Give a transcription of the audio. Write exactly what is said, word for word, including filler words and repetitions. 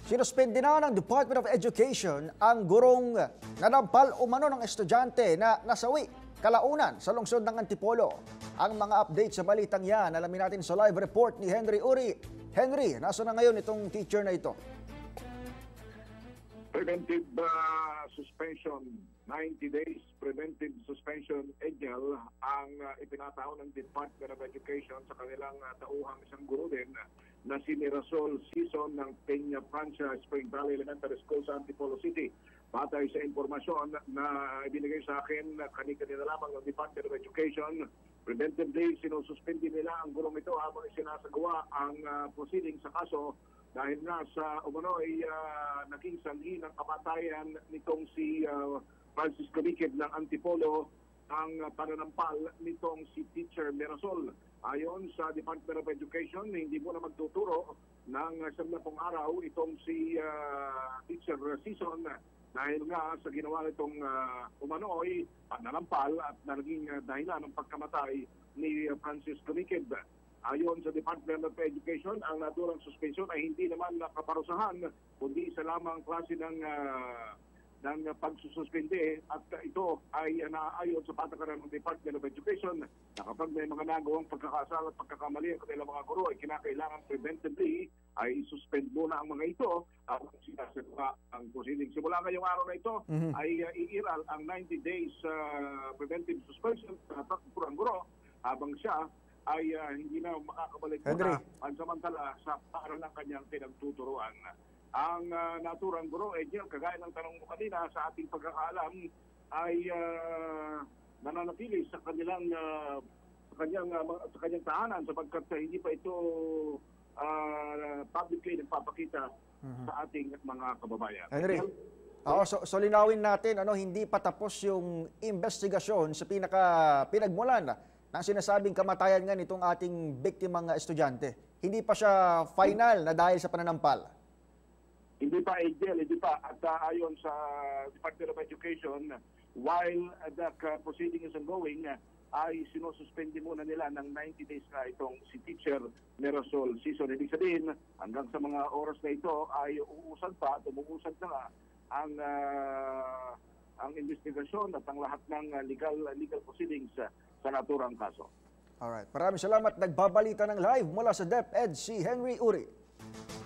Sinuspindi na ng Department of Education ang gurong nanampal umano ng estudyante na nasawi kalaunan sa lungsod ng Antipolo. Ang mga update sa balitang yan, alamin natin sa live report ni Henry Uri. Henry, nasa na ngayon itong teacher na ito? Preventive uh, suspension, ninety days preventive suspension, E G L, ang uh, ipinatao ng Department of Education sa kanilang uh, tauhang isang guro din na si Mirasol Season ng Peña Francia Spring Valley Elementary School sa Antipolo City. Batay sa impormasyon na ibinigay sa akin kani-kanina lamang ng Department of Education, preventively sinususpindi nila ang gurong ito habang isinasagawa ang uh, proceeding sa kaso dahil nga sa umano ay uh, naging sanhi ng kamatayan nitong si uh, Francisco Nikid ng Antipolo ang uh, pananampal nitong si Teacher Mirasol. Ayon sa Department of Education, hindi mo na magtuturo ng sampung araw itong si uh, Teacher Season dahil nga sa ginawa nitong uh, umano'y pananampal at naging uh, dahilan ng pagkamatay ni uh, Francisco Nikid. Ayon sa Department of Education, ang naturang suspension ay hindi naman nakaparusahan kundi isa lamang klase ng uh, ng pagsususpende at uh, ito ay uh, naayon sa patakaran ng Department of Education na kapag may mga nagawang pagkakasala at pagkakamali ang kanilang mga guro ay kinakailangan preventively ay suspend muna ang mga ito at sinasagawa ang proceeding. Simula ngayong araw na ito mm-hmm. ay uh, iiral ang ninety days uh, preventive suspension sa tatlong guro habang siya ay uh, hindi na makakabalik muna pansamantala sa para ng kanyang pinagtuturuan. Ang uh, naturang guro, eh, kagaya ng tanong mo kanina sa ating pagkakaalam, ay uh, nananatili sa kanilang uh, sa kanyang uh, sa kanyang tahanan sapagkat uh, hindi pa ito uh, publicly nagpapakita mm-hmm. sa ating mga kababayan. Henry, Oo, so, so linawin natin, ano, hindi pa tapos yung investigasyon sa pinaka pinagmulan ng sinasabing kamatayan nga nitong ating biktimang estudyante. Hindi pa siya final na dahil sa pananampal. Hindi pa, Angel, hindi pa. At uh, ayon sa Department of Education, while uh, the uh, proceeding is ongoing, uh, ay sinususpende muna nila ng ninety days na itong si Teacher Mirasol Season. Ibig sabihin, hanggang sa mga oras na ito ay uusad pa, tumuusad na nga ang, uh, ang investigasyon at ang lahat ng uh, legal, legal proceedings uh, sa naturang kaso. Alright. Maraming salamat. Nagbabalita ng live mula sa DepEd si Henry Uri.